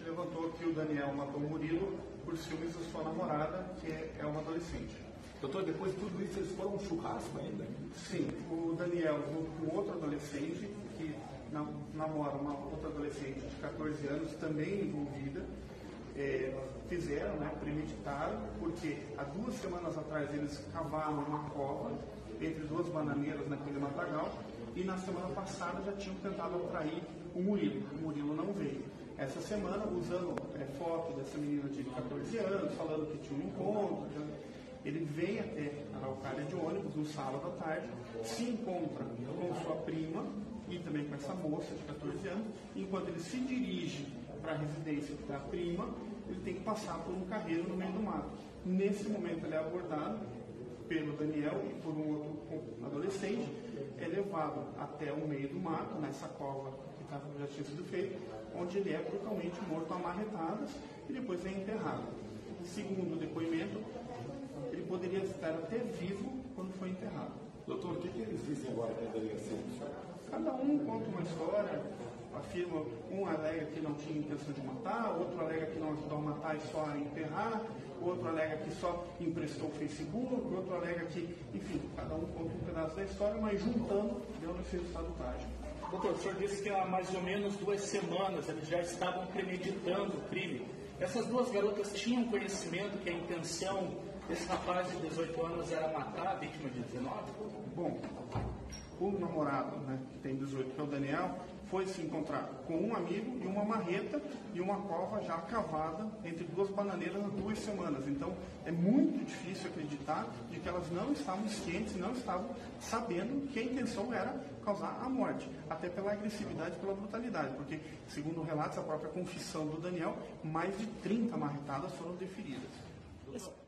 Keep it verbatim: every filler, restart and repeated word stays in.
levantou que o Daniel matou o Murilo por ciúmes da sua namorada, que é uma adolescente. Doutor, depois de tudo isso, eles foram um churrasco ainda? Sim, o Daniel, junto com outro adolescente, que namora uma outra adolescente de quatorze anos, também envolvida, é, fizeram, né, premeditaram, porque há duas semanas atrás eles cavaram uma cova entre duas bananeiras naquele matagal, e na semana passada já tinham tentado atrair o Murilo. O Murilo não veio. Essa semana, usando é, foto dessa menina de quatorze anos, falando que tinha um encontro, ele vem até a Araucária de ônibus no sábado à tarde, se encontra com sua prima e também com essa moça de quatorze anos. Enquanto ele se dirige para a residência da prima, ele tem que passar por um carreiro no meio do mato. Nesse momento ele é abordado pelo Daniel e por um outro adolescente, é levado até o meio do mato, nessa cova que tava, já tinha sido feita, onde ele é brutalmente morto a marretadas e depois é enterrado. Segundo o depoimento, ele poderia estar até vivo quando foi enterrado. Doutor, o que, que eles dizem agora para a delegacia? Cada um conta uma história, afirma, um alega que não tinha intenção de matar, outro alega que não ajudou a matar e só a enterrar, outro alega que só emprestou o Facebook, outro alega que, enfim, cada um conta um pedaço da história, mas juntando, deu nesse resultado trágico. Doutor, o senhor disse que há mais ou menos duas semanas eles já estavam premeditando o crime. Essas duas garotas tinham conhecimento que a intenção desse rapaz de dezoito anos era matar a vítima de dezenove? Bom, o namorado, né, que tem dezoito, que é o Daniel, foi se encontrar com um amigo e uma marreta e uma cova já cavada entre duas bananeiras há duas semanas. Então, é muito difícil acreditar de que elas não estavam cientes, não estavam sabendo que a intenção era causar a morte, até pela agressividade e pela brutalidade, porque, segundo relatos, a própria confissão do Daniel, mais de trinta marretadas foram deferidas.